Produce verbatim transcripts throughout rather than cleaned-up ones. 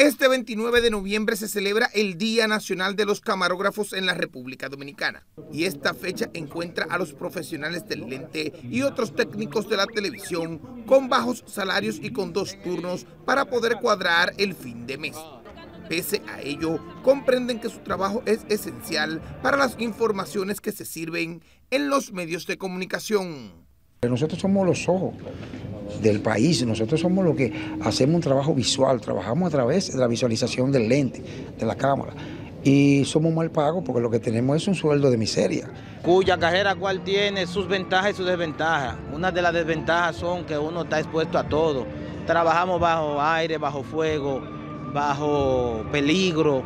Este veintinueve de noviembre se celebra el Día Nacional de los Camarógrafos en la República Dominicana y esta fecha encuentra a los profesionales del lente y otros técnicos de la televisión con bajos salarios y con dos turnos para poder cuadrar el fin de mes. Pese a ello, comprenden que su trabajo es esencial para las informaciones que se sirven en los medios de comunicación. Nosotros somos los ojos del país, nosotros somos los que hacemos un trabajo visual, trabajamos a través de la visualización del lente, de la cámara, y somos mal pagos porque lo que tenemos es un sueldo de miseria. Cuya carrera cual tiene sus ventajas y sus desventajas. Una de las desventajas son que uno está expuesto a todo. Trabajamos bajo aire, bajo fuego, bajo peligro,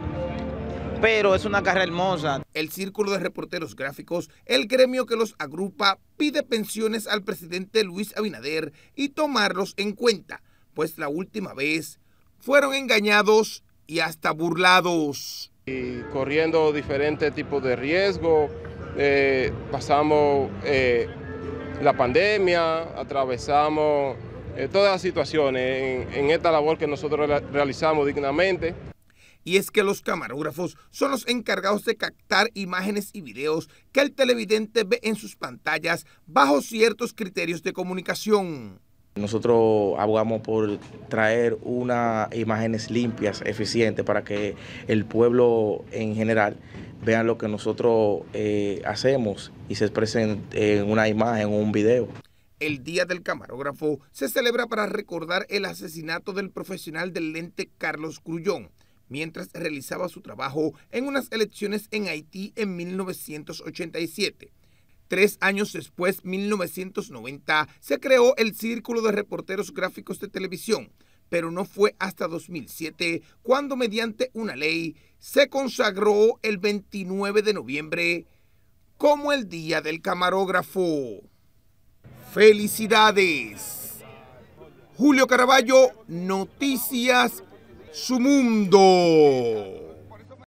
pero es una carrera hermosa. El Círculo de Reporteros Gráficos, el gremio que los agrupa, pide pensiones al presidente Luis Abinader y tomarlos en cuenta, pues la última vez fueron engañados y hasta burlados. Y corriendo diferentes tipos de riesgos, eh, pasamos eh, la pandemia, atravesamos eh, todas las situaciones en, en esta labor que nosotros realizamos dignamente. Y es que los camarógrafos son los encargados de captar imágenes y videos que el televidente ve en sus pantallas bajo ciertos criterios de comunicación. Nosotros abogamos por traer unas imágenes limpias, eficientes, para que el pueblo en general vean lo que nosotros eh, hacemos y se expresen en una imagen o un video. El Día del Camarógrafo se celebra para recordar el asesinato del profesional del lente Carlos Grullón, mientras realizaba su trabajo en unas elecciones en Haití en mil novecientos ochenta y siete. Tres años después, mil novecientos noventa, se creó el Círculo de Reporteros Gráficos de Televisión, pero no fue hasta dos mil siete cuando mediante una ley se consagró el veintinueve de noviembre como el Día del Camarógrafo. ¡Felicidades! Julio Caraballo, Noticias Su Mundo.